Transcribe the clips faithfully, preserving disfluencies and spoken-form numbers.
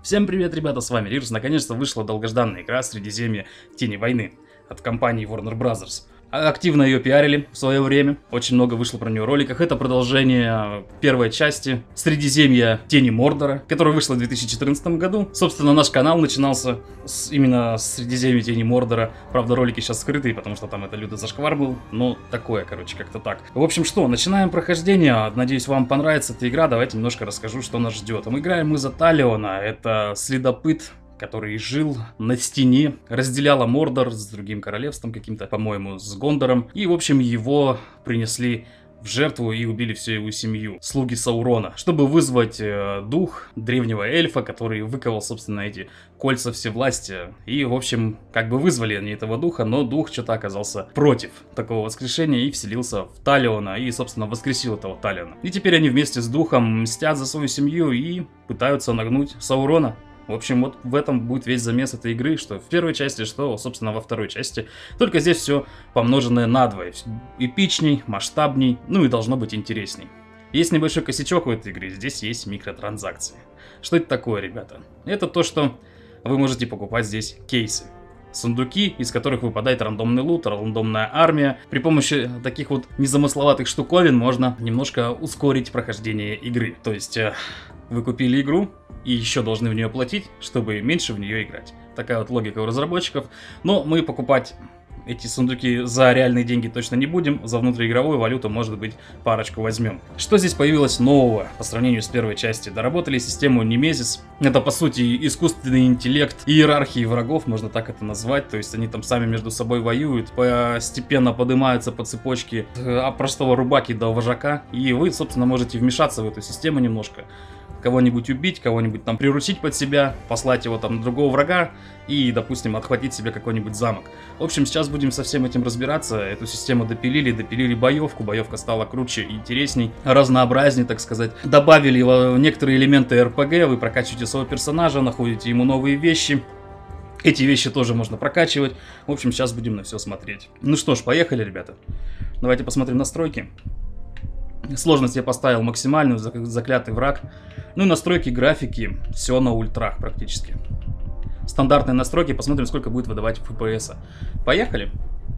Всем привет, ребята, с вами Рирс. Наконец-то вышла долгожданная игра «Средиземье. Тени войны» от компании Warner Bros. Активно ее пиарили в свое время, очень много вышло про нее роликов. Это продолжение первой части «Средиземья. Тени Мордора», которая вышла в две тысячи четырнадцатом году. Собственно, наш канал начинался с, именно с «Средиземья. Тени Мордора». Правда, ролики сейчас скрытые, потому что там это лютый зашквар был, но такое, короче, как-то так. В общем, что, начинаем прохождение. Надеюсь, вам понравится эта игра. Давайте немножко расскажу, что нас ждет. Мы играем мы за Талиона, это следопыт, который жил на стене, разделяла Мордор с другим королевством каким-то, по-моему, с Гондором. И, в общем, его принесли в жертву и убили всю его семью, слуги Саурона, чтобы вызвать э, дух древнего эльфа, который выковал, собственно, эти кольца всевластия. И, в общем, как бы вызвали они этого духа, но дух что-то оказался против такого воскрешения и вселился в Талиона, и, собственно, воскресил этого Талиона. И теперь они вместе с духом мстят за свою семью и пытаются нагнуть Саурона. В общем, вот в этом будет весь замес этой игры, что в первой части, что, собственно, во второй части. Только здесь все помноженное надвое. Эпичней, масштабней, ну и должно быть интересней. Есть небольшой косячок в этой игре, здесь есть микротранзакции. Что это такое, ребята? Это то, что вы можете покупать здесь кейсы. Сундуки, из которых выпадает рандомный лут, рандомная армия. При помощи таких вот незамысловатых штуковин можно немножко ускорить прохождение игры. То есть, э, вы купили игру и еще должны в нее платить, чтобы меньше в нее играть. Такая вот логика у разработчиков. Но мы покупать эти сундуки за реальные деньги точно не будем. За внутриигровую валюту, может быть, парочку возьмем. Что здесь появилось нового по сравнению с первой частью? Доработали систему Немезис. Это, по сути, искусственный интеллект иерархии врагов, можно так это назвать. То есть они там сами между собой воюют, постепенно поднимаются по цепочке от простого рубаки до вожака. И вы, собственно, можете вмешаться в эту систему немножко. Кого-нибудь убить, кого-нибудь там приручить под себя, послать его там на другого врага и, допустим, отхватить себе какой-нибудь замок. В общем, сейчас будем со всем этим разбираться. Эту систему допилили, допилили боевку, боевка стала круче и интересней, разнообразнее, так сказать. Добавили некоторые элементы эр пэ гэ, вы прокачиваете своего персонажа, находите ему новые вещи. Эти вещи тоже можно прокачивать. В общем, сейчас будем на все смотреть. Ну что ж, поехали, ребята. Давайте посмотрим настройки. Сложность я поставил максимальную, заклятый враг. Ну и настройки графики, все на ультрах практически. Стандартные настройки, посмотрим, сколько будет выдавать эф пи эс. Поехали.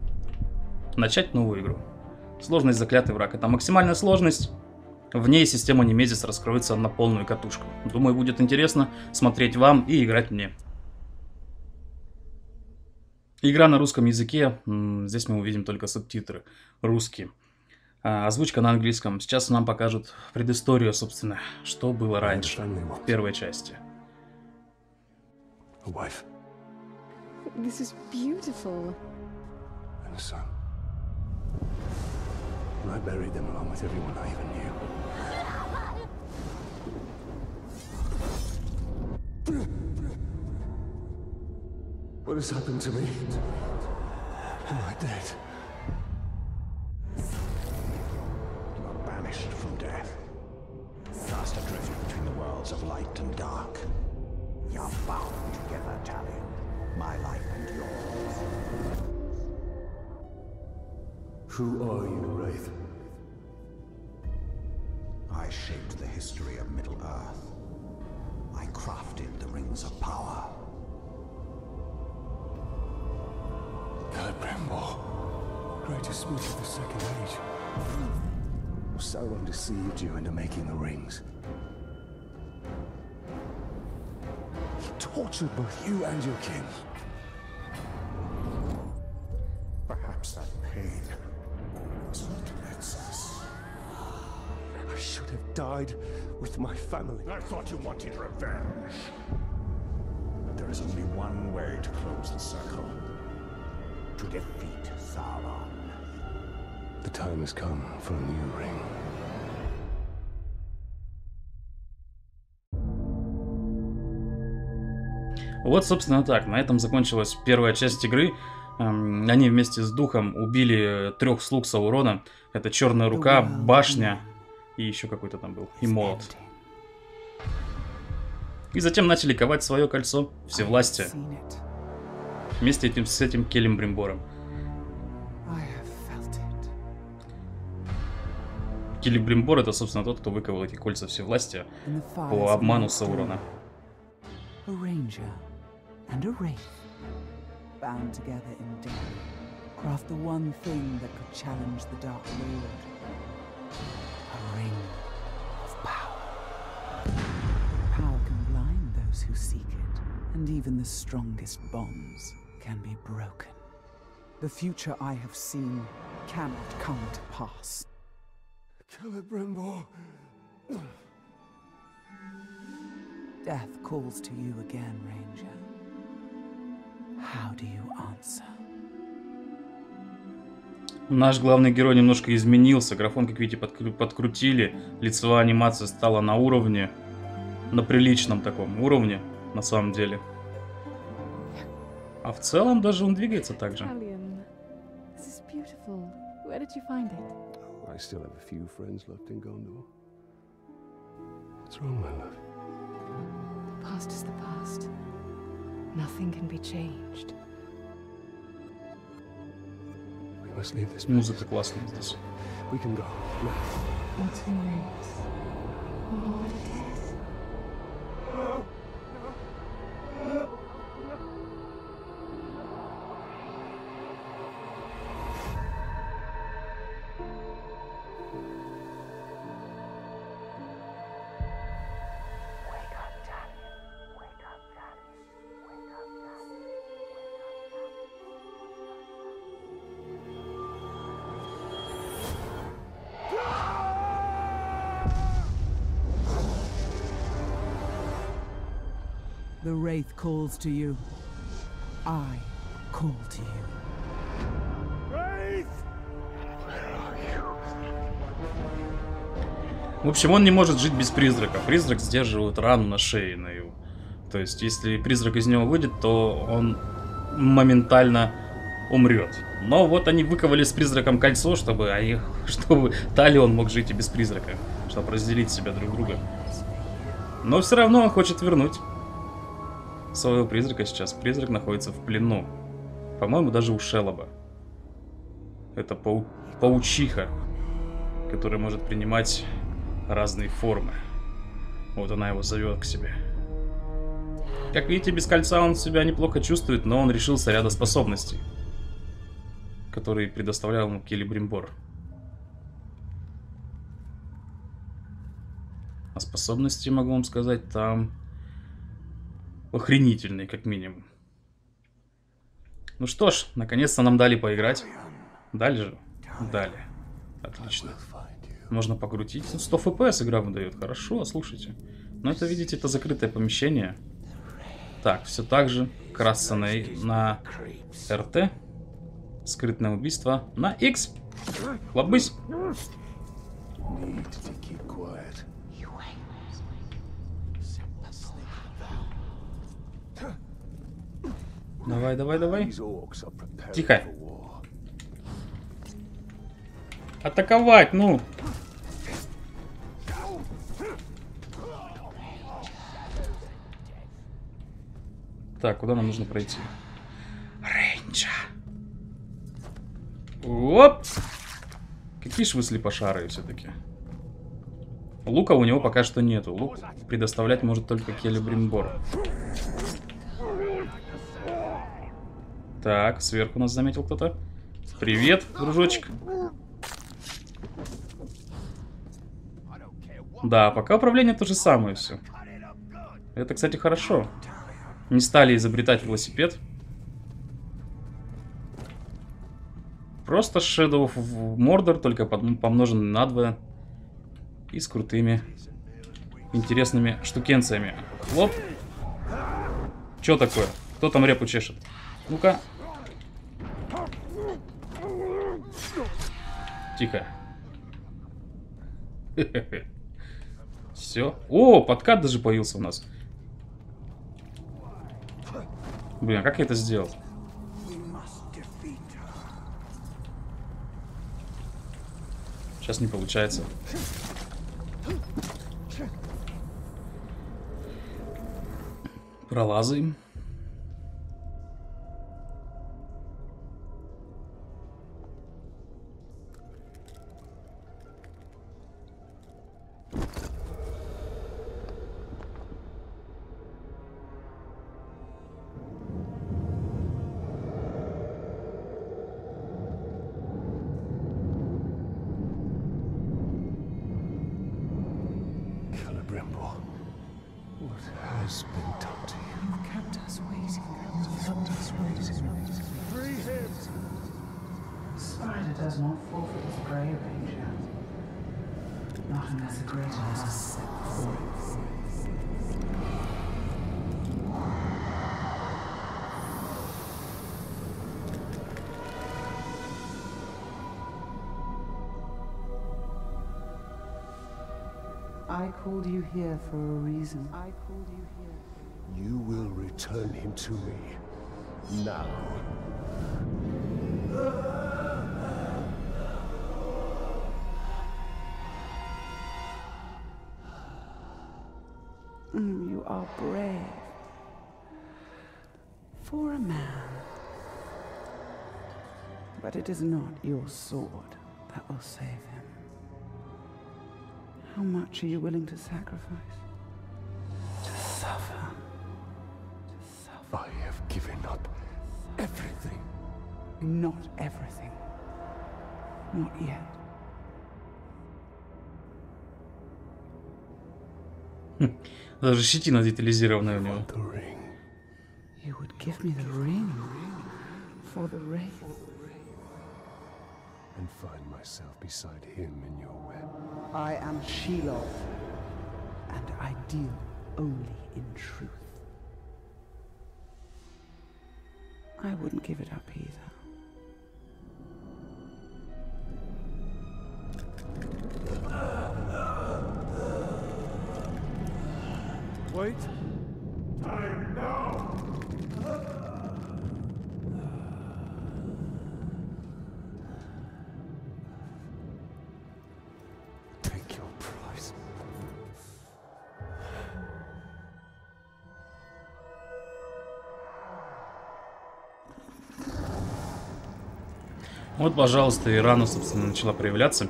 Начать новую игру. Сложность заклятый враг. Это максимальная сложность. В ней система Немезис раскроется на полную катушку. Думаю, будет интересно смотреть вам и играть мне. Игра на русском языке. Здесь мы увидим только субтитры русские. Озвучка на английском. Сейчас нам покажут предысторию, собственно, что было раньше, в первой части. This is beautiful. And a son. And I buried them along with everyone I even knew. What has happened to me? Am I dead? From death, cast adrift between the worlds of light and dark. You're bound together, Talion, my life and yours. Who are you, Wraith? I shaped the history of Middle-earth. I crafted the Rings of Power. Celebrimbor, greatest smith of the Second Age. Sauron deceived you into making the rings. He tortured both you and your kin. Perhaps that pain was what nets us. I should have died with my family. I thought you wanted revenge. But there is only one way to close the circle. To defeat Sauron. The time has come for a new ring. Вот, собственно, так. На этом закончилась первая часть игры. Эм, они вместе с духом убили трех слуг Саурона. Это Черная Рука, Башня и еще какой-то там был. И Молот. И затем начали ковать свое кольцо Всевластия. Вместе этим, с этим Келембримбором. Келембримбор — это, собственно, тот, кто выковал эти кольца всевластия по обману Саурона. A ranger and a wraith, bound together in death, craft the one thing that could challenge the Dark Lord. A ring of power. Power can blind those who seek it, and even the strongest bonds can be broken. The future I have seen cannot come to pass. Celebrimbor. Death calls to you again, Ranger. How do you answer? Наш главный герой немножко изменился. Графон, как видите, подкру подкрутили. Лицевая анимация стала на уровне. На приличном таком уровне, на самом деле. А в целом даже он двигается так же. I still have a few friends left in Gondor. What's wrong, my love? The past is the past. Nothing can be changed. We must leave this place. Музыка классная здесь. We can go now. What's in roots? What it is? The Wraith calls to you. I call to you. Wraith! В общем, он не может жить без призрака. Призрак сдерживает рану на шее на его. То есть, если призрак из него выйдет, то он моментально умрет. Но вот они выковали с призраком кольцо, чтобы, они, чтобы Талион мог жить и без призрака. Чтобы разделить себя друг друга. Но все равно он хочет вернуть своего призрака сейчас. Призрак находится в плену. По-моему, даже у Шелоба. Это пау паучиха, которая может принимать разные формы. Вот она его зовет к себе. Как видите, без кольца он себя неплохо чувствует, но он решился ряда способностей, которые предоставлял ему Келебримбор. А способности, могу вам сказать, там охренительные, как минимум. Ну что ж, наконец-то нам дали поиграть. Дали же? Дали. Отлично. Можно покрутить. сто эф пи эс игра выдает. Хорошо, слушайте. Но это, видите, это закрытое помещение. Так, все так же. Красный на эр тэ. Скрытное убийство на X. Хлопысь. Давай, давай, давай. Тихо. Атаковать, ну. Так, куда нам нужно пройти? Рейнджа. Оп! Какие ж вы слепошарые все-таки. Лука у него пока что нету. Лук предоставлять может только Келебримбор. Так, сверху нас заметил кто-то. Привет, дружочек. Да, пока управление то же самое все. Это, кстати, хорошо. Не стали изобретать велосипед. Просто Shadow of Mordor, только помноженный на два. И с крутыми, интересными штукенциями. Хлоп. Че такое? Кто там репу чешет? Ну-ка. Тихо. Все. О, подкат даже появился у нас. Блин, а как я это сделал? Сейчас не получается. Пролазаем. tremble. What has been done to you? You've kept us waiting. Kept us waiting. Free him! Spider does not forfeit his prey, Ranger. Not unless a greater has set before it. I called you here for a reason. I called you here. You will return him to me. Now. Mm, you are brave. For a man. But it is not your sword that will save him. How much are you willing to sacrifice? To suffer. To suffer. I have given up everything. Not everything. Not yet. Даже щетина детализированная у него. The ring. You would give me the ring for the wraith. And find myself beside him in your web. I am Shelob, and I deal only in truth. I wouldn't give it up either. Wait. Time now. Take your prize. Вот, пожалуйста, и рана, собственно, начала проявляться.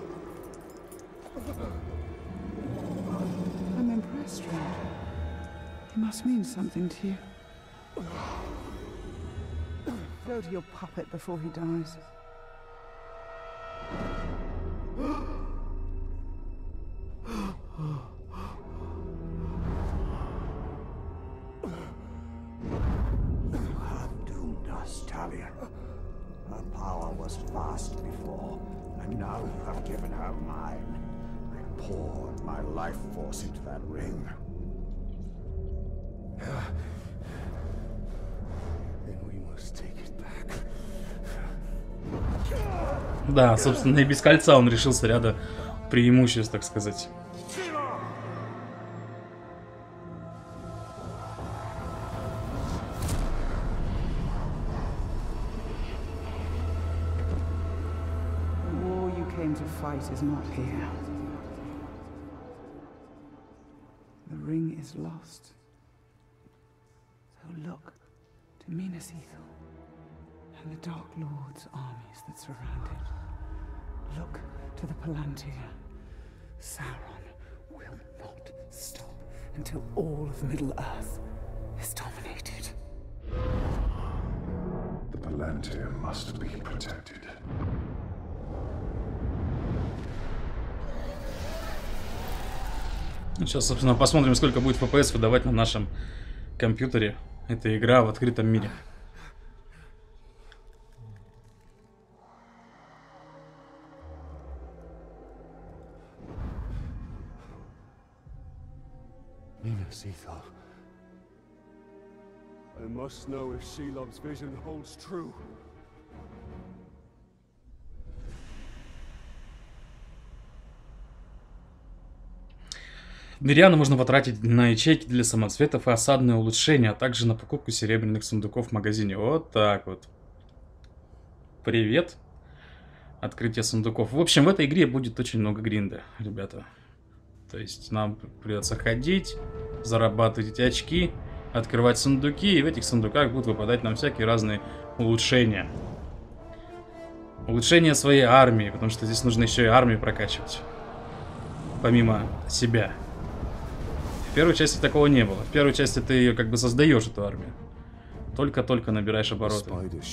I'm impressed, Ranger. He must mean something to you. Go to your puppet before he dies. You have doomed us, Talion. Her power was vast before, and now you have given her mine. I poured my life force into that ring. Then we must take it back. Да, собственно, и без кольца он решился ряда преимуществ, так сказать. The war you came to fight is not here. The ring is lost. So look to Minas Ithil and the Dark Lord's armies that surround it. Look to the Palantir. Sauron will not stop until all of Middle-earth is dominated. The Palantir must be protected. Сейчас, собственно, посмотрим, сколько будет эф пи эс выдавать на нашем компьютере. Эта игра в открытом мире. Minas Ithil. I must know if Shelob's vision holds true. Мирьяна можно потратить на ячейки для самоцветов и осадное улучшение, а также на покупку серебряных сундуков в магазине. Вот так вот. Привет. Открытие сундуков. В общем, в этой игре будет очень много гринда, ребята. То есть нам придется ходить, зарабатывать эти очки, открывать сундуки, и в этих сундуках будут выпадать нам всякие разные улучшения. Улучшение своей армии, потому что здесь нужно еще и армию прокачивать. Помимо себя. В первой части такого не было. В первой части ты ее как бы создаешь, эту армию. Только-только набираешь обороты.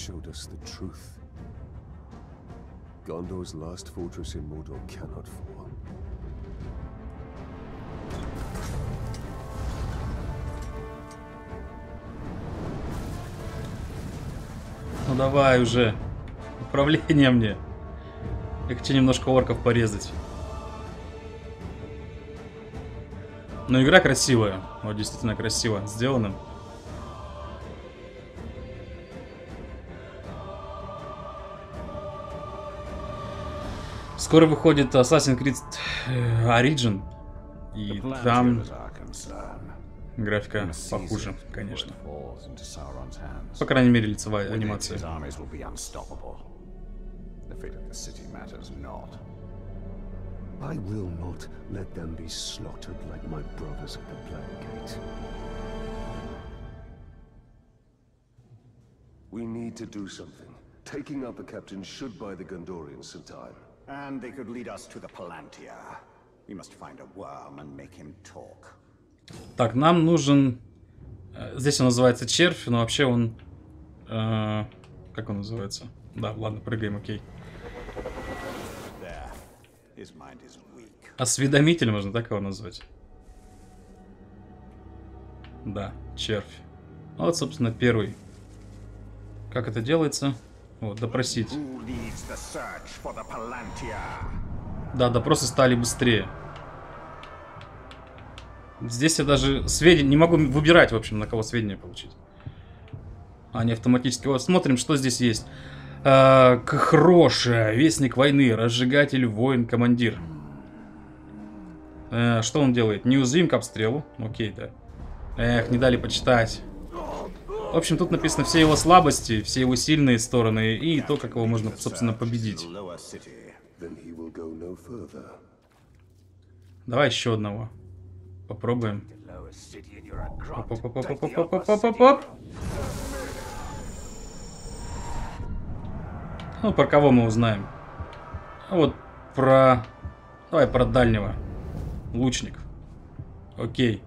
Gondor's last fortress in Mordor cannot fall. Ну давай уже. Управление мне. Я хочу немножко орков порезать. Но игра красивая. Вот действительно красиво сделана. Скоро выходит Assassin's Creed Origin. И там графика похуже, конечно. По крайней мере, лицевая анимация. I will not let them be slaughtered like my brothers at the Black Gate. We need to do something. Taking out the captain should buy the Gondorians some time. And they could lead us to the Palantir. We must find a worm and make him talk. Так, нам нужен... Здесь он называется червь, но вообще он... Э, как он называется? Да, ладно, прыгаем, окей. Осведомитель, можно так его назвать. Да, червь. Вот, собственно, первый. Как это делается? Вот, допросить. Да, допросы стали быстрее. Здесь я даже сведения... Не могу выбирать, в общем, на кого сведения получить. Они автоматически... Вот, смотрим, что здесь есть. А, Кхроша, вестник войны, разжигатель, воин, командир. А, что он делает? Неуязвим к обстрелу. Окей, да. Эх, не дали почитать. В общем, тут написано все его слабости, все его сильные стороны и то, как его можно, собственно, победить. Давай еще одного. Попробуем. Оп-оп-оп-оп-оп-оп-оп-оп-оп-оп. Ну, про кого мы узнаем? А вот про... Давай про дальнего. Лучник. Окей.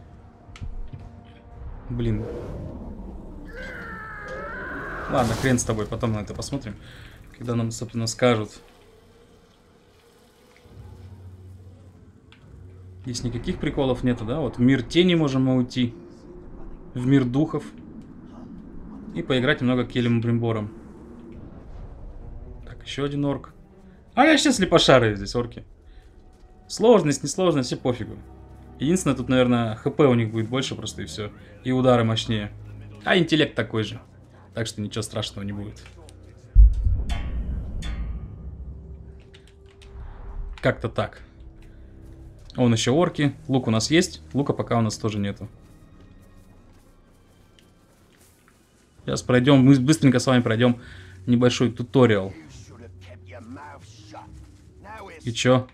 Блин. Ладно, хрен с тобой, потом на это посмотрим. Когда нам, собственно, скажут. Здесь никаких приколов нету, да? Вот в мир тени можем мы уйти. В мир духов. И поиграть немного Келем Бримбором. Так, еще один орк. А я сейчас слепошарые здесь орки. Сложность, несложность, все пофигу. Единственное, тут, наверное, хп у них будет больше просто и все. И удары мощнее. А интеллект такой же. Так что ничего страшного не будет. Как-то так. Вон еще орки. Лук у нас есть. Лука пока у нас тоже нету. Сейчас пройдем. Мы быстренько с вами пройдем небольшой туториал. И чё?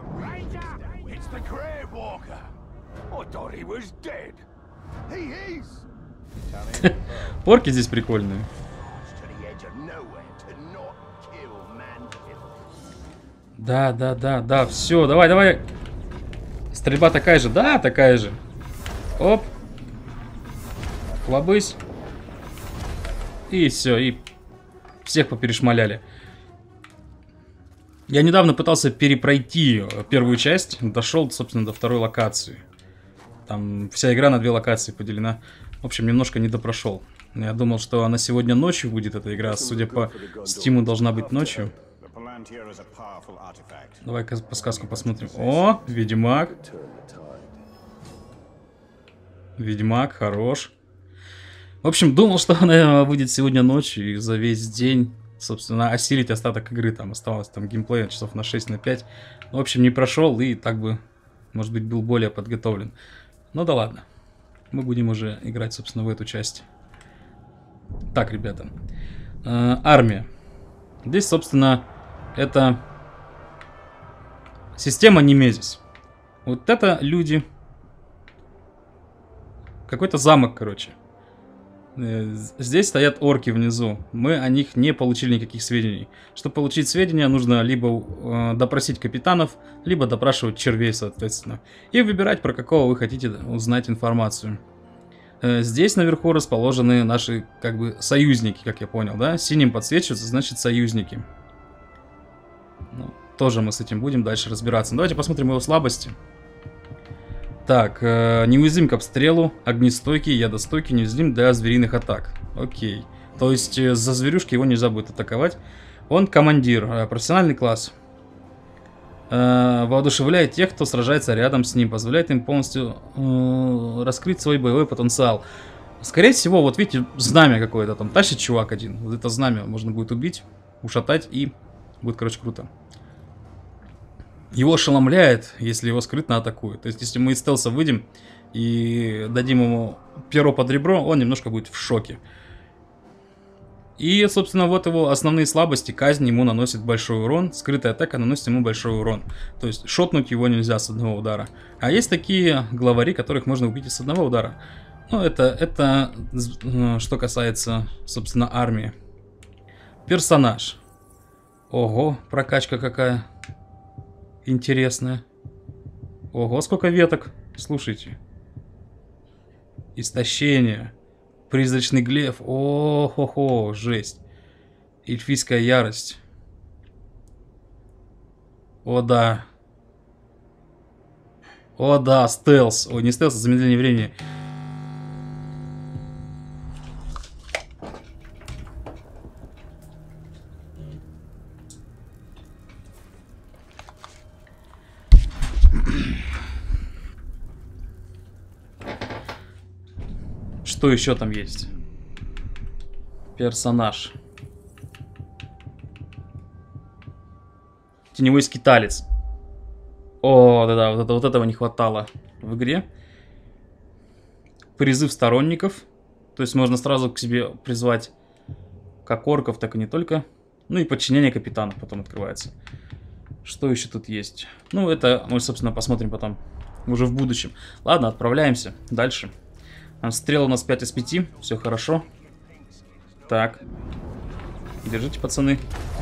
Орки здесь прикольные. Да, да, да, да, все, давай, давай. Стрельба такая же, да, такая же. Оп. Хлобысь. И все, и всех поперешмаляли. Я недавно пытался перепройти первую часть. Дошел, собственно, до второй локации. Там вся игра на две локации поделена. В общем, немножко не допрошел. Я думал, что она сегодня ночью будет, эта игра. Судя по Стиму, должна быть ночью. Давай-ка по сказку посмотрим. О, Ведьмак. Ведьмак, хорош. В общем, думал, что она выйдет сегодня ночью и за весь день, собственно, осилить остаток игры. Там осталось там геймплея часов на шесть, на пять. В общем, не прошел и так бы, может быть, был более подготовлен. Ну да ладно. Мы будем уже играть, собственно, в эту часть. Так, ребята. Э, армия. Здесь, собственно, это система Немезис. Вот это люди. Какой-то замок, короче. Э, здесь стоят орки внизу. Мы о них не получили никаких сведений. Чтобы получить сведения, нужно либо э, допросить капитанов, либо допрашивать червей, соответственно. И выбирать, про какого вы хотите узнать информацию. Э, здесь наверху расположены наши, как бы, союзники, как я понял, да? Синим подсвечивается, значит, союзники. Ну, тоже мы с этим будем дальше разбираться. Давайте посмотрим его слабости. Так, э, неуязвим к обстрелу, огнестойкий, ядостойкий, неуязвим для звериных атак. Окей. То есть за зверюшки его нельзя будет атаковать. Он командир, профессиональный класс. Воодушевляет тех, кто сражается рядом с ним. Позволяет им полностью э, раскрыть свой боевой потенциал. Скорее всего, вот видите, знамя какое-то там тащит чувак один. Вот это знамя можно будет убить, ушатать, и будет, короче, круто. Его ошеломляет, если его скрытно атакуют. То есть, если мы из стелса выйдем и дадим ему перо под ребро, он немножко будет в шоке. И, собственно, вот его основные слабости. Казнь ему наносит большой урон, скрытая атака наносит ему большой урон. То есть, шотнуть его нельзя с одного удара. А есть такие главари, которых можно убить и с одного удара. Ну, это, это что касается, собственно, армии. Персонаж. Ого, прокачка какая интересная. Ого, сколько веток. Слушайте. Истощение. Призрачный глеф. О-хо-хо, жесть. Эльфийская ярость. О, да. О, да, стелс. Ой, не стелс, а замедление времени. Что еще там есть? Персонаж. Теневой скиталец. О, да-да, вот, это, вот этого не хватало в игре. Призыв сторонников. То есть можно сразу к себе призвать как орков, так и не только. Ну и подчинение капитанов потом открывается. Что еще тут есть? Ну, это мы, собственно, посмотрим потом уже в будущем. Ладно, отправляемся дальше. Стрел у нас пять из пяти, все хорошо. Так. Держите, пацаны.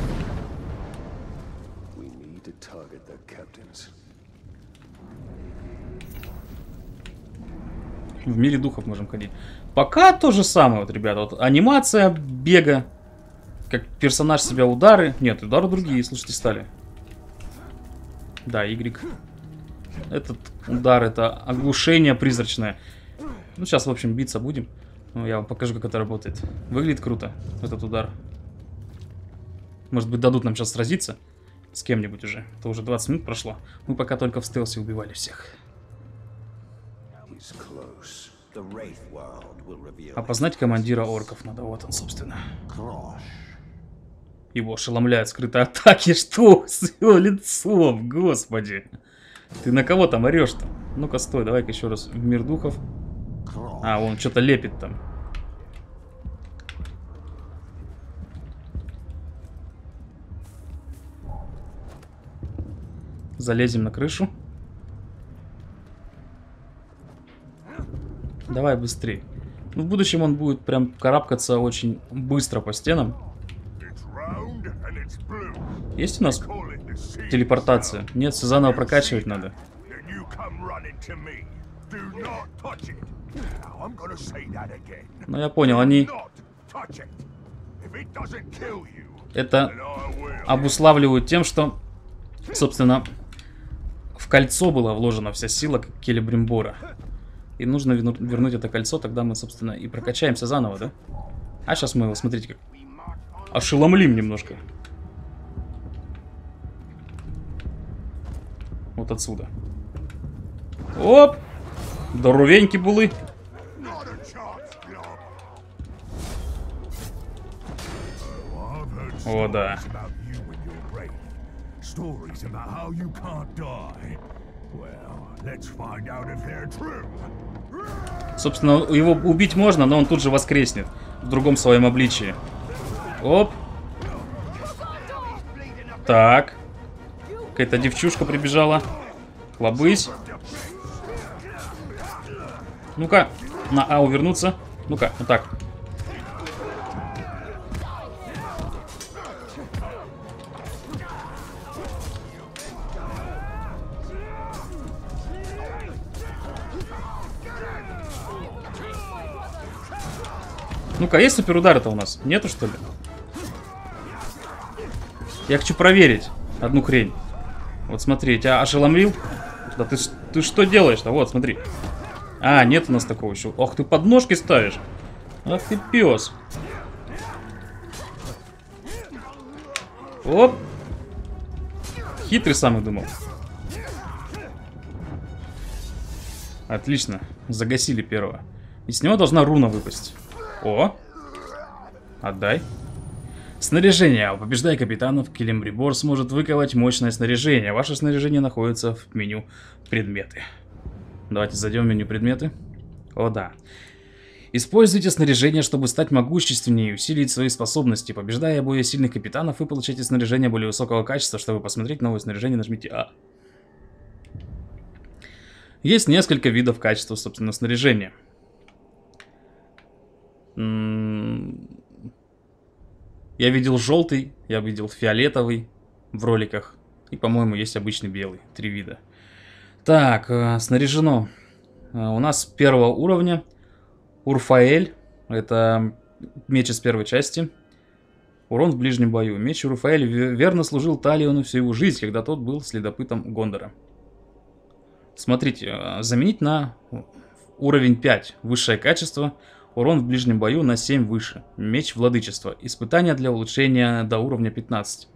В мире духов можем ходить. Пока то же самое, вот, ребята. Вот анимация бега. Как персонаж себя удары. Нет, удары другие, слушайте, стали. Да, Y. Этот удар, это оглушение призрачное. Ну, сейчас, в общем, биться будем. Ну, я вам покажу, как это работает. Выглядит круто, этот удар. Может быть, дадут нам сейчас сразиться с кем-нибудь уже. Это уже двадцать минут прошло. Мы пока только в стелсе убивали всех. Опознать командира орков надо. Вот он, собственно. Его ошеломляют скрытые атаки. Что с его лицом? Господи. Ты на кого там орешь-то? Ну-ка, стой, давай-ка еще раз в мир духов. А, он что-то лепит там. Залезем на крышу. Давай быстрее. Ну, в будущем он будет прям карабкаться очень быстро по стенам. Есть у нас телепортация? Нет, все заново прокачивать надо. Ну, я понял, они это обуславливают тем, что, собственно, в кольцо была вложена вся сила Келебримбора. И нужно вернуть это кольцо, тогда мы, собственно, и прокачаемся заново, да? А сейчас мы его, смотрите, как ошеломлим немножко. Вот отсюда. Оп! Здоровенькі були. О, да. Собственно, его убить можно, но он тут же воскреснет в другом своем обличии. Оп. Так. Какая-то девчушка прибежала. Лобысь. Ну-ка, на А увернуться. Ну-ка, вот так. Ну-ка, есть суперудары-то у нас? Нету, что ли? Я хочу проверить одну хрень. Вот смотри, тебя ошеломил? Да ты, ты что делаешь-то? Вот, смотри. А, нет у нас такого еще. Ох, ты подножки ставишь. Ах ты пес. Оп! Хитрый самый думал. Отлично. Загасили первого. И с него должна руна выпасть. О! Отдай. Снаряжение. Побеждая капитанов, Келембрибор сможет выковать мощное снаряжение. Ваше снаряжение находится в меню предметы. Давайте зайдем в меню предметы. О, да. Используйте снаряжение, чтобы стать могущественнее и усилить свои способности. Побеждая более сильных капитанов, вы получаете снаряжение более высокого качества. Чтобы посмотреть новое снаряжение, нажмите А. Есть несколько видов качества, собственно, снаряжения. М-м- Я видел желтый, я видел фиолетовый в роликах. И, по-моему, есть обычный белый. Три вида. Так, э, снаряжено. Э, у нас первого уровня Урфаэль. Это меч из первой части. Урон в ближнем бою. Меч Урфаэль верно служил Талиону всю его жизнь, когда тот был следопытом Гондора. Смотрите, э, заменить на уровень пять. Высшее качество. Урон в ближнем бою на семь выше. Меч владычества. Испытания для улучшения до уровня пятнадцать.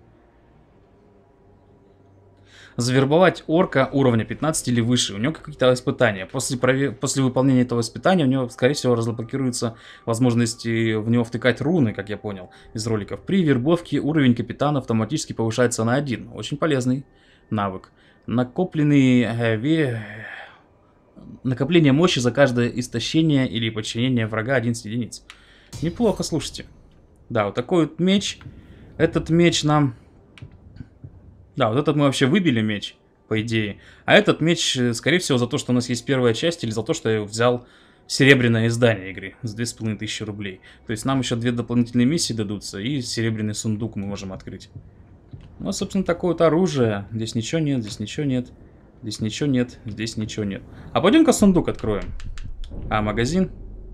Завербовать орка уровня пятнадцать или выше. У него какие-то испытания. После, прове... После выполнения этого испытания у него, скорее всего, разблокируются возможности в него втыкать руны, как я понял из роликов. При вербовке уровень капитана автоматически повышается на один. Очень полезный навык. Накопленный... Э, ве... Накопление мощи за каждое истощение или подчинение врага одиннадцать единиц. Неплохо, слушайте. Да, вот такой вот меч. Этот меч нам... Да, вот этот мы вообще выбили меч, по идее. А этот меч, скорее всего, за то, что у нас есть первая часть, или за то, что я взял серебряное издание игры за две с половиной тысячи рублей. То есть нам еще две дополнительные миссии дадутся, и серебряный сундук мы можем открыть. Ну, собственно, такое вот оружие. Здесь ничего нет, здесь ничего нет. Здесь ничего нет, здесь ничего нет. А пойдем-ка сундук откроем. А, магазин.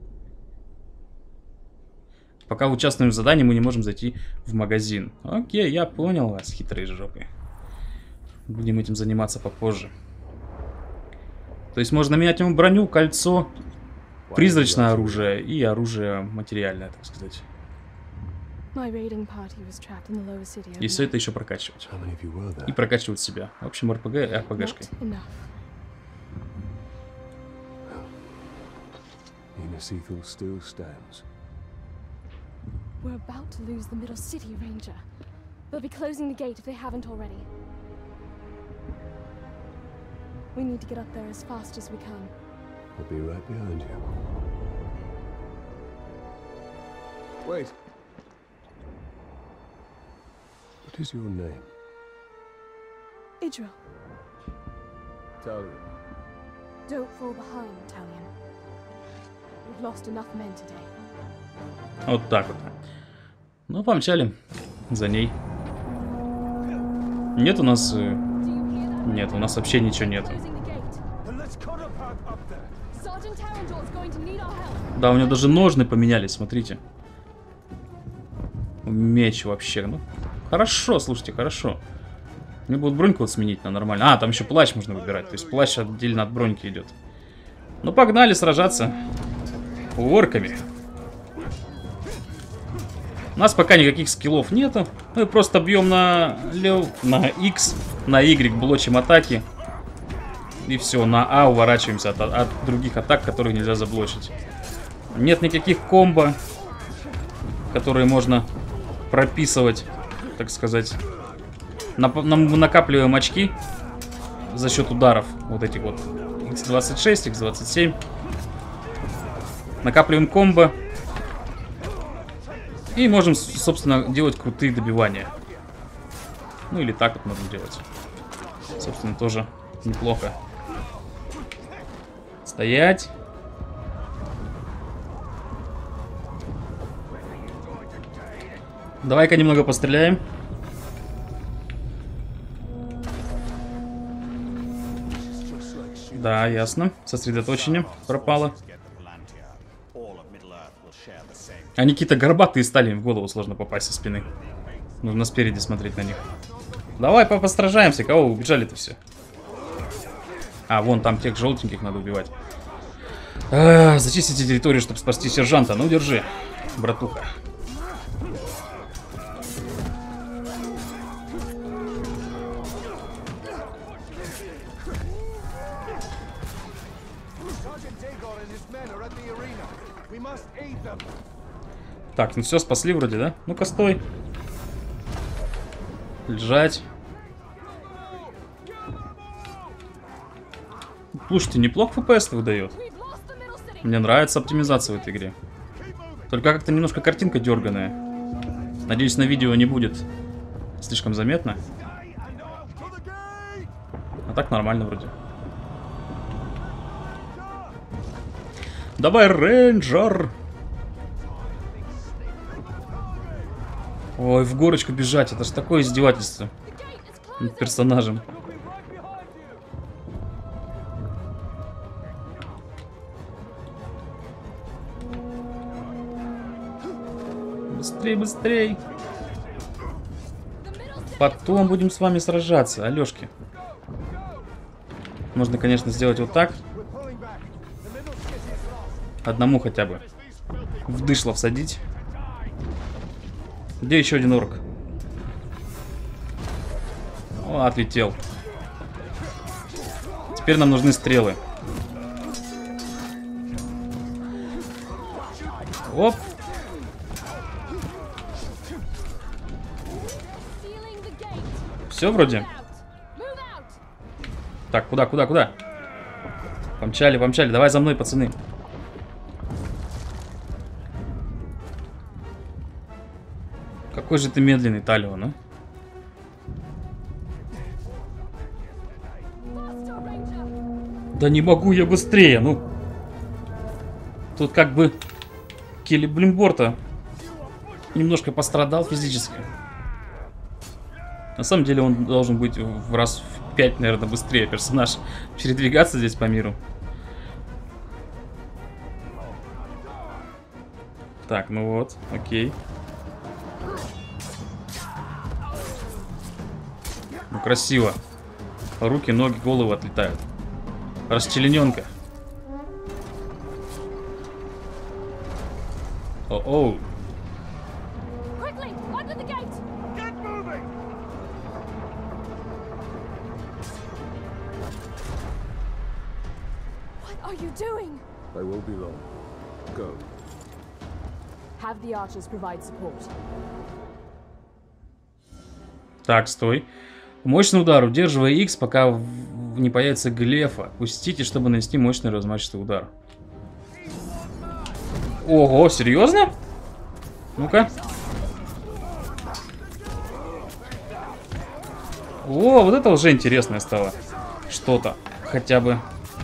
Пока участвуем в задании, мы не можем зайти в магазин. Окей, я понял вас, хитрые жопы. Будем этим заниматься попозже. То есть можно менять ему броню, кольцо, призрачное оружие и оружие материальное, так сказать. И все это еще прокачивать. И прокачивать себя. В общем, РПГ и РПГшкой. We're about to lose the middle city, Ranger. They'll be closing the gate if they haven't already. We need to get up there as fast as we can. I'll be right behind you. Wait. What is your name? Idril. Talion. Don't fall behind, Talion. We've lost enough men today. Вот так вот. Ну, помчали за ней. Нет у нас... Нет, у нас вообще ничего нету. Да, у него даже ножны поменялись, смотрите. Меч вообще. Ну, хорошо, слушайте, хорошо. Мне будут броньку вот сменить на нормально. А, там еще плащ можно выбирать. То есть плащ отдельно от броньки идет. Ну, погнали сражаться. Орками. У нас пока никаких скиллов нету. Мы просто бьем на, на X, на Y, блочим атаки. И все, на А уворачиваемся от, от других атак, которые нельзя заблочить. Нет никаких комбо, которые можно прописывать, так сказать. Нап нам накапливаем очки за счет ударов. Вот этих вот. икс двадцать шесть, икс двадцать семь. Накапливаем комбо. И можем, собственно, делать крутые добивания. Ну или так вот можем делать. Собственно, тоже неплохо. Стоять. Давай-ка немного постреляем. Да, ясно. Сосредоточение пропало. Они какие-то горбатые стали, им в голову сложно попасть со спины. Нужно спереди смотреть на них. Давай постражаемся, кого убежали-то все? А, вон там тех желтеньких надо убивать. А, зачистите территорию, чтобы спасти сержанта. Ну, держи, братуха. Так, ну все, спасли вроде, да? Ну-ка, стой. Лежать. Слушайте, неплохо эф пи эс выдает. Мне нравится оптимизация в этой игре. Только как-то немножко картинка дерганая. Надеюсь, на видео не будет слишком заметно. А так нормально вроде. Давай, рейнджер! Ой, в горочку бежать, это ж такое издевательство над персонажем. Быстрей, быстрей! Потом будем с вами сражаться, Алёшки. Можно, конечно, сделать вот так. Одному хотя бы. В дышло всадить. Где еще один орк? О, отлетел. Теперь нам нужны стрелы. Оп. Все вроде. Так, куда, куда, куда? Помчали, помчали. Давай за мной, пацаны. Какой же ты медленный, Талион, а? Да не могу я быстрее, ну. Тут как бы Келеблимбор-то немножко пострадал физически. На самом деле он должен быть в раз в пять, наверное, быстрее персонаж передвигаться здесь по миру. Так, ну вот, окей. Ну, красиво. Руки, ноги, головы отлетают. Расчлененка. О-оу. They will be long. Go. Have the archers provide support. Так, стой. Мощный удар. Удерживая X, пока в... не появится глефа. Пустите, чтобы нанести мощный размашистый удар. Ого, серьезно? Ну-ка. О, вот это уже интересное стало. Что-то. Хотя бы.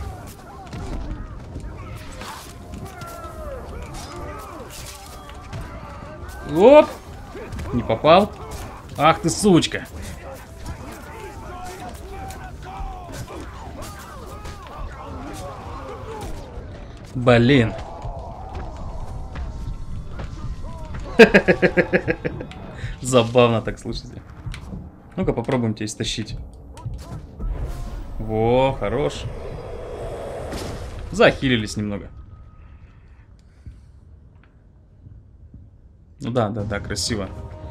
Оп! Не попал. Ах ты, сучка. Блин. Забавно так, слушайте. Ну-ка попробуем тебя истощить. Во, хорош. Захилились немного. Ну да, да, да, красиво.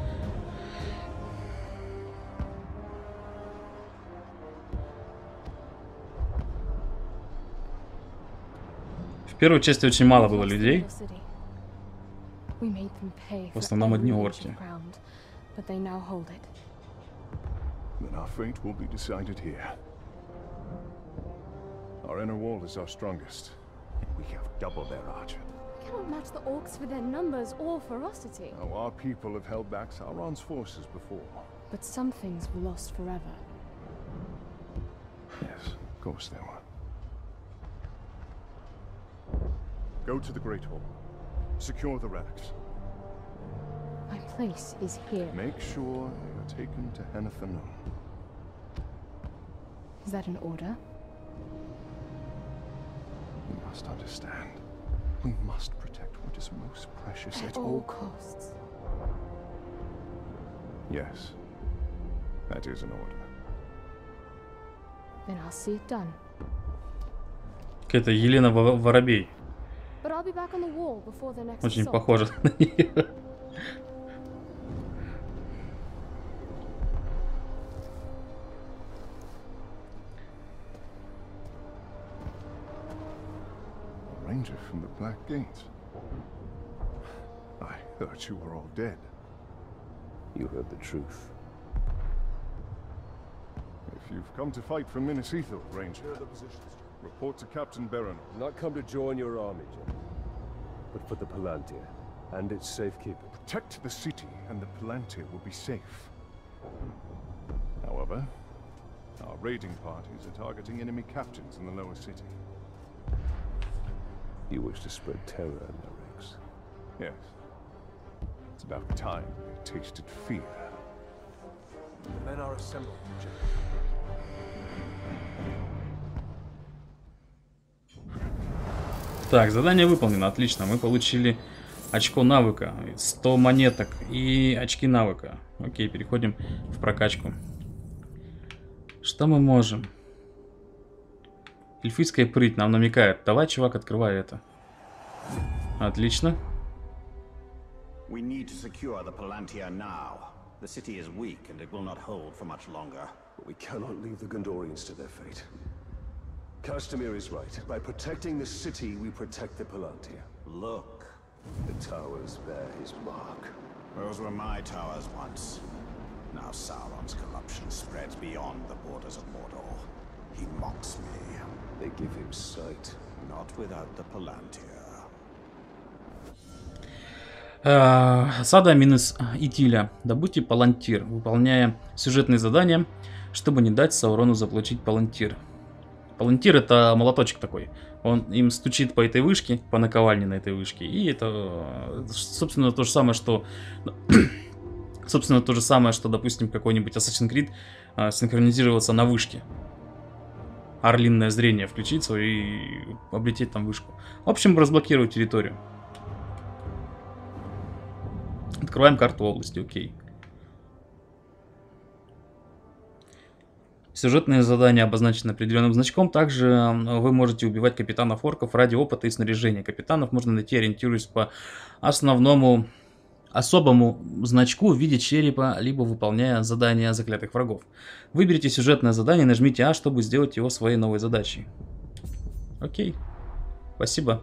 В первой части очень мало было людей. В основном одни орки. Then our fate will be decided here. Our inner wall is our strongest. We have double their archer. We cannot match the orcs for their numbers or ferocity. Now, our people have held back Sauron's forces before. But some things were lost forever. Yes, of course they were. Go to the Great Hall. Secure the relics. My place is here. Make sure they are taken to Henathanum. Is that an order? You must understand. We must protect what is most precious At at all all. costs. Yes, that is an order. Then I'll see it done. Какая-то Елена Во- Воробей. But I'll be back on the wall before the next Очень assault. похоже на нее. A ranger from the Black Gate. Thought you were all dead. You heard the truth. If you've come to fight for Minas Ithil, Ranger, report to Captain Baron. Not come to join your army, General, but for the Palantir and its safekeeping. Protect the city, and the Palantir will be safe. However, our raiding parties are targeting enemy captains in the lower city. You wish to spread terror in their ranks? Yes. It's about time they tasted fear. The men are assembled, General. Так, задание выполнено, отлично. Мы получили очко навыка, сто монеток и очки навыка. Окей, переходим в прокачку. Что мы можем? Эльфийская прыть нам намекает. Давай, чувак, открывай это. Отлично. We need to secure the Palantir now. The city is weak and it will not hold for much longer. But we cannot leave the Gondorians to their fate. Castamir is right. By protecting the city, we protect the Palantir. Look. The towers bear his mark. Those were my towers once. Now Sauron's corruption spreads beyond the borders of Mordor. He mocks me. They give him sight. Not without the Palantir. Осада Минус Итиля. Добудьте Палантир, выполняя сюжетные задания, чтобы не дать Саурону заполучить Палантир. Палантир — это молоточек такой. Он им стучит по этой вышке, по наковальне на этой вышке. И это, собственно, то же самое, что... собственно, то же самое, что, допустим, какой-нибудь Assassin's Creed а, синхронизироваться на вышке. Орлинное зрение включиться и облететь там вышку. В общем, разблокировать территорию. Открываем карту области, окей. Сюжетные задания обозначены определенным значком. Также вы можете убивать капитанов орков ради опыта и снаряжения. Капитанов можно найти, ориентируясь по основному особому значку в виде черепа, либо выполняя задания заклятых врагов. Выберите сюжетное задание и нажмите А, чтобы сделать его своей новой задачей. Окей. Спасибо.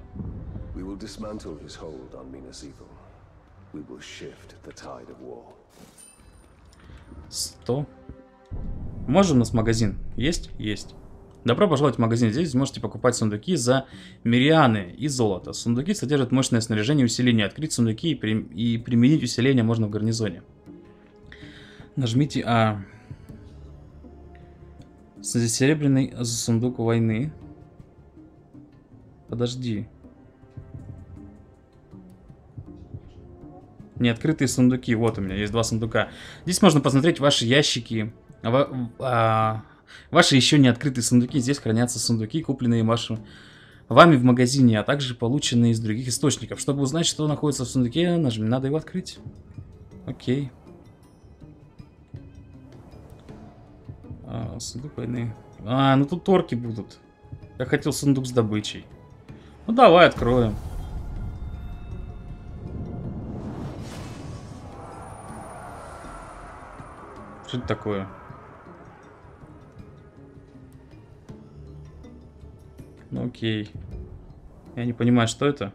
сто. Можем у нас магазин? Есть? Есть. Добро пожаловать в магазин. Здесь можете покупать сундуки за мирианы и золото. Сундуки содержат мощное снаряжение и усиление. Открыть сундуки и, при... и применить усиление можно в гарнизоне. Нажмите А. Серебряный сундук войны. Подожди. Неоткрытые сундуки. Вот у меня есть два сундука. Здесь можно посмотреть ваши ящики. Ва а ваши еще не открытые сундуки. Здесь хранятся сундуки, купленные вашим, вами в магазине, а также полученные из других источников. Чтобы узнать, что находится в сундуке, нажми, надо его открыть. Окей. А, сундук войны. А, ну тут орки будут. Я хотел сундук с добычей. Ну давай откроем. Что это такое? Ну окей. Я не понимаю, что это.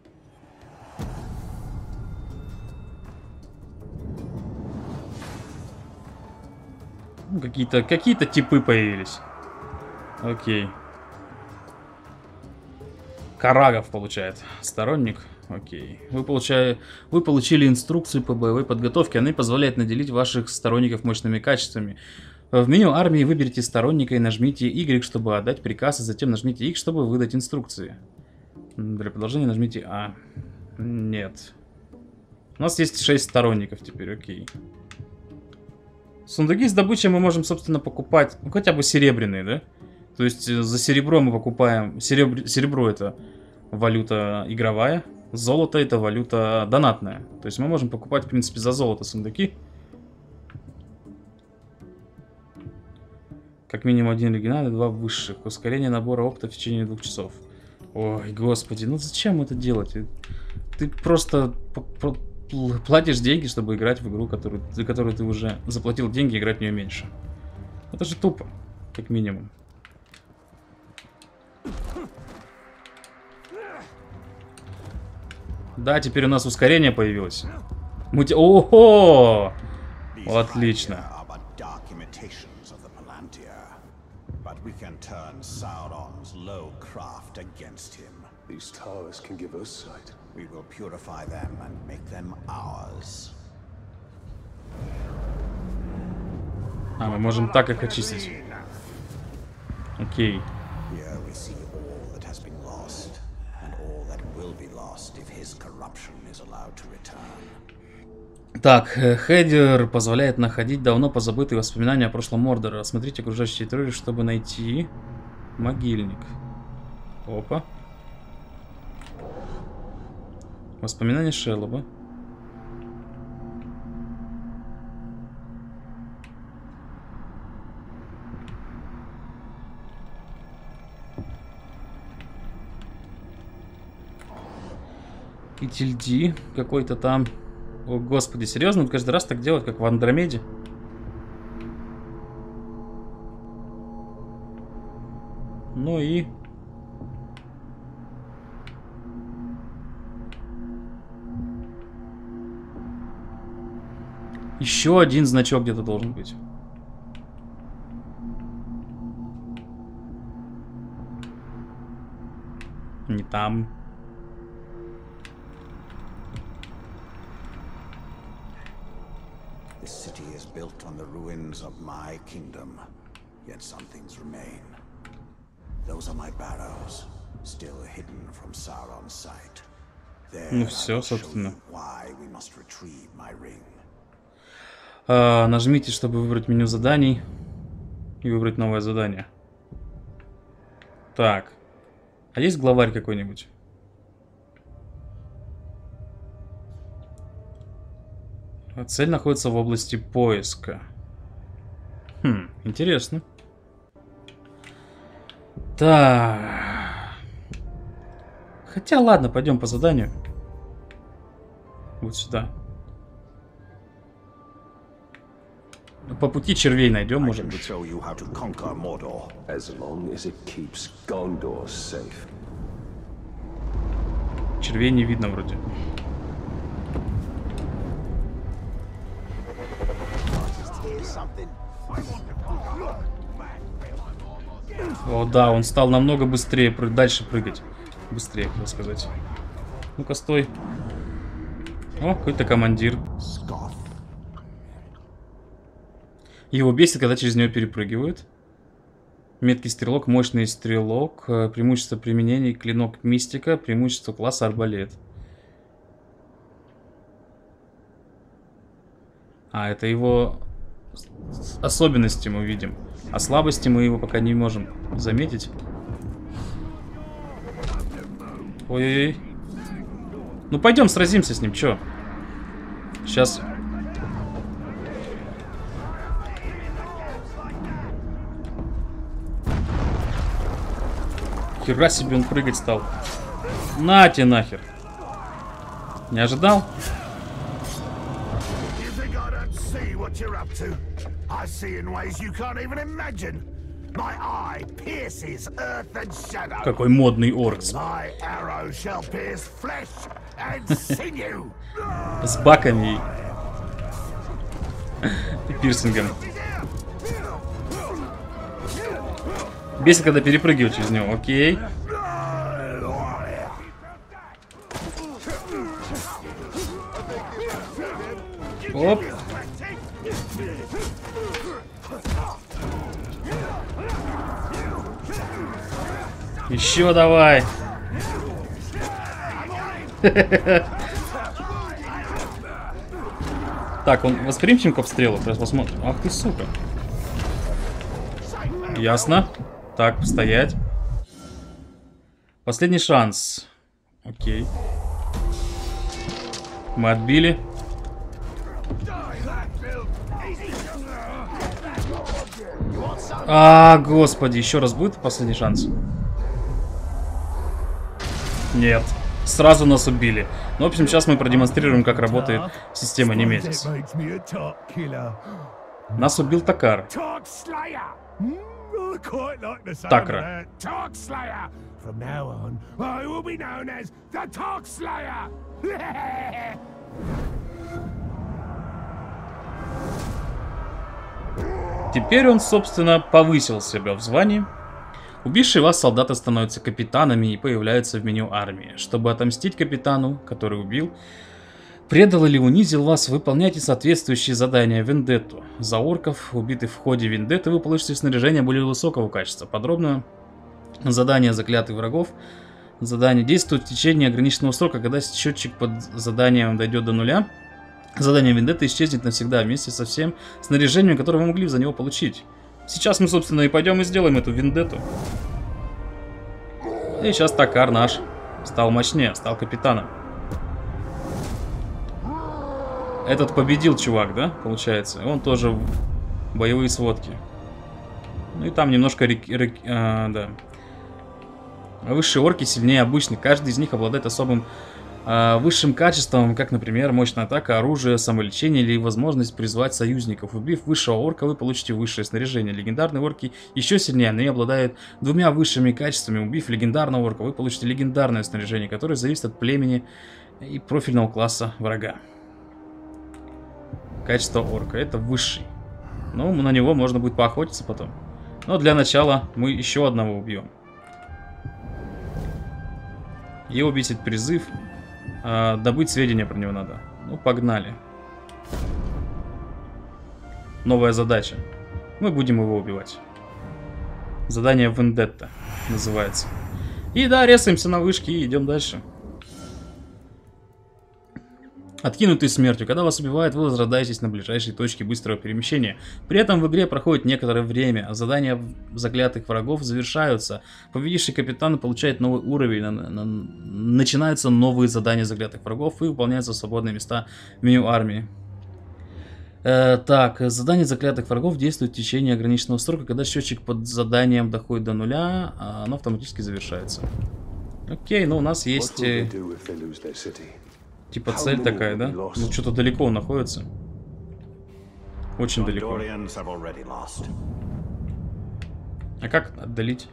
Ну, какие-то какие-то типы появились. Окей. Карагов получает. Сторонник. Окей. Вы, получая... Вы получили инструкцию по боевой подготовке. Она позволяет наделить ваших сторонников мощными качествами. В меню армии выберите сторонника и нажмите Y, чтобы отдать приказ, и затем нажмите X, чтобы выдать инструкции. Для продолжения нажмите А. Нет. У нас есть шесть сторонников теперь, окей. Сундуки с добычей мы можем, собственно, покупать, ну, хотя бы серебряные, да? То есть за серебро мы покупаем... Серебр... Серебро — это валюта игровая, золото — это валюта донатная. То есть мы можем покупать, в принципе, за золото сундуки. Как минимум один оригинальный, два высших. Ускорение набора опыта в течение двух часов. Ой, господи, ну зачем это делать? Ты просто платишь деньги, чтобы играть в игру, которую, за которую ты уже заплатил деньги, играть в нее меньше. Это же тупо, как минимум. Да, теперь у нас ускорение появилось. Мути... Ого! Отлично. А, мы можем так их очистить. Окей. Так, хедер позволяет находить давно позабытые воспоминания о прошлом Мордора. Осмотрите окружающие территории, чтобы найти могильник. Опа. Воспоминания Шеллоба. Кительди какой-то там. О, господи, серьезно? Он каждый раз так делает, как в Андромеде? Ну и... Еще один значок где-то должен быть. Не там. This city is built on the ruins of my kingdom, yet some things remain. Those are my barrows, still hidden from Sauron's sight. There Ну все, собственно. why we must retrieve my ring. А, нажмите, чтобы выбрать меню заданий и выбрать новое задание. Так. А есть главарь какой-нибудь? Цель находится в области поиска. Хм, интересно. Так. Хотя, ладно, пойдем по заданию. Вот сюда. По пути червей найдем, может быть. Червей не видно вроде. О, да, он стал намного быстрее, дальше прыгать. Быстрее, хотел сказать. Ну-ка, стой. О, какой-то командир. Его бесит, когда через него перепрыгивают. Меткий стрелок, мощный стрелок. Преимущество применения, клинок мистика. Преимущество класса арбалет. А, это его особенности мы видим. А слабости мы его пока не можем заметить. Ой-ой-ой. Ну пойдем сразимся с ним, чё? Сейчас. Хера себе он прыгать стал. На тебе нахер. Не ожидал? Какой модный орк. С баками и пирсингом. Бесит, когда перепрыгивать через него. Окей. Оп. Еще давай. Так, он восприимчив к обстрелу. Сейчас посмотрим. Ах ты, сука. Ясно. Так, стоять. Последний шанс. Окей. Мы отбили. А, господи, еще раз будет последний шанс? Нет. Сразу нас убили. Ну, в общем, сейчас мы продемонстрируем, как работает система Неметис. Нас убил Такар. Такра. From now on, I will be known as the Tark Slayer. Теперь он, собственно, повысил себя в звании. Убившие вас солдаты становятся капитанами и появляются в меню армии. Чтобы отомстить капитану, который убил, предал или унизил вас, выполняйте соответствующие задания вендетту. За орков, убитых в ходе вендетты, вы получите снаряжение более высокого качества. Подробно задание заклятых врагов. Задание действует в течение ограниченного срока, когда счетчик под заданием дойдет до нуля. Задание вендетты исчезнет навсегда вместе со всем снаряжением, которое вы могли за него получить. Сейчас мы, собственно, и пойдем и сделаем эту вендетту. И сейчас Токар наш стал мощнее, стал капитаном. Этот победил чувак, да, получается? Он тоже боевые сводки. Ну и там немножко рек... Рек... А, да. Высшие орки сильнее обычных. Каждый из них обладает особым а, высшим качеством, как, например, мощная атака, оружие, самолечение или возможность призвать союзников. Убив высшего орка, вы получите высшее снаряжение. Легендарные орки еще сильнее, они обладают двумя высшими качествами. Убив легендарного орка, вы получите легендарное снаряжение, которое зависит от племени и профильного класса врага. Качество орка, это высший. Ну, на него можно будет поохотиться потом. Но для начала мы еще одного убьем. Его бесит призыв. А, добыть сведения про него надо. Ну, погнали. Новая задача. Мы будем его убивать. Задание Вендетта называется. И да, резаемся на вышке и идем дальше. Откинутый смертью. Когда вас убивают, вы возрождаетесь на ближайшей точке быстрого перемещения. При этом в игре проходит некоторое время. Задания заклятых врагов завершаются. Победивший капитан получает новый уровень. На, на, начинаются новые задания заклятых врагов и выполняются свободные места в меню армии. Э, так, задание заклятых врагов действует в течение ограниченного срока. Когда счетчик под заданием доходит до нуля, оно автоматически завершается. Окей, но у нас есть... Типа цель такая, да? Ну, что-то далеко он находится. Очень далеко. А как отдалить?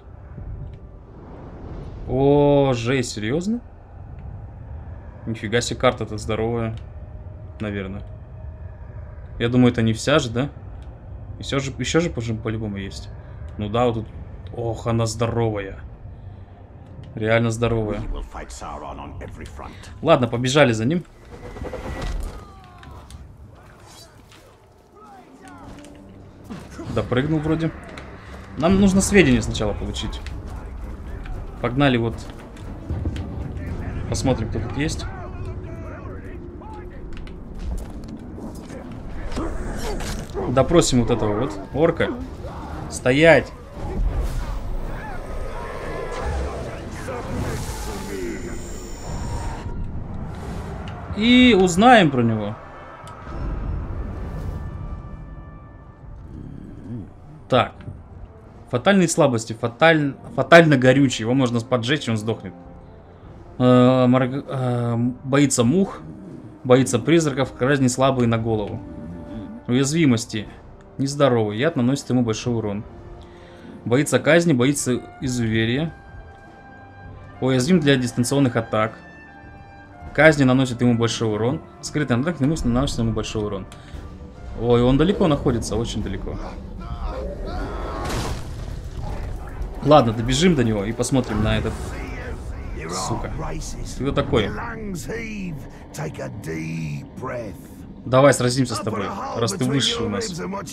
О, жесть, серьезно? Нифига себе, карта-то здоровая. Наверное. Я думаю, это не вся же, да? Еще же, еще же по-любому есть. Ну да, вот тут... Ох, она здоровая. Реально здоровая. Ладно, побежали за ним. Допрыгнул вроде. Нам нужно сведения сначала получить. Погнали вот. Посмотрим, кто тут есть. Допросим вот этого вот орка. Стоять! И узнаем про него. Так. Фатальные слабости. Фаталь... Фатально горючий. Его можно поджечь, и он сдохнет. Э, морг... э, боится мух. Боится призраков. Казни слабые на голову. Уязвимости. Нездоровый. Яд наносит ему большой урон. Боится казни. Боится изуверия. Уязвим для дистанционных атак. Казни наносит ему большой урон. Скрытый атак наносит ему большой урон. Ой, он далеко находится, очень далеко. Ладно, добежим до него и посмотрим на этот. Сука. Ты кто такой? Давай сразимся с тобой, раз ты высший у нас.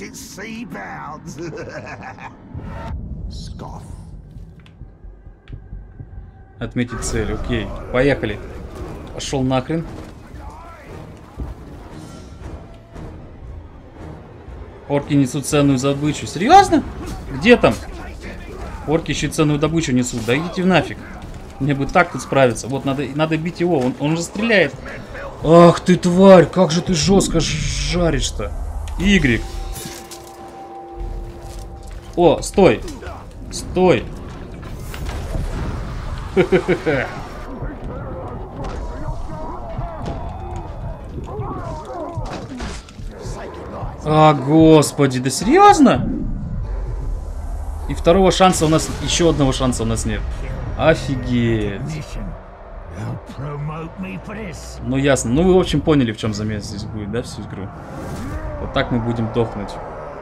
Отметить цель, окей. Поехали. Пошел нахрен. Орки несут ценную добычу. Серьезно? Где там? Орки еще ценную добычу несут. Да идите в нафиг. Мне бы так тут справиться. Вот, надо, надо бить его. Он, он же стреляет. Ах ты, тварь. Как же ты жестко жаришь-то. Y. О, стой. Стой. Ха-ха-ха. А, господи, да серьезно? И второго шанса у нас, еще одного шанса у нас нет. Офигеть. Ну ясно. Ну вы, в общем, поняли, в чем замес здесь будет, да, всю игру. Вот так мы будем дохнуть.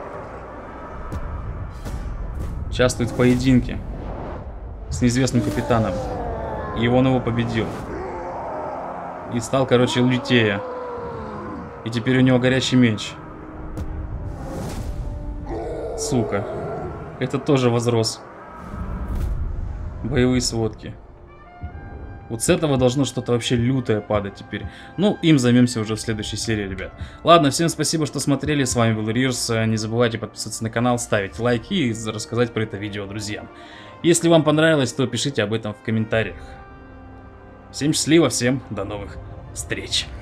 Участвует в поединке с неизвестным капитаном. И он его победил. И стал, короче, лютея. И теперь у него горячий меч. Сука. Это тоже возрос. Боевые сводки. Вот с этого должно что-то вообще лютое падать теперь. Ну, им займемся уже в следующей серии, ребят. Ладно, всем спасибо, что смотрели. С вами был Рирс. Не забывайте подписываться на канал, ставить лайки и рассказать про это видео друзьям. Если вам понравилось, то пишите об этом в комментариях. Всем счастливо, всем до новых встреч.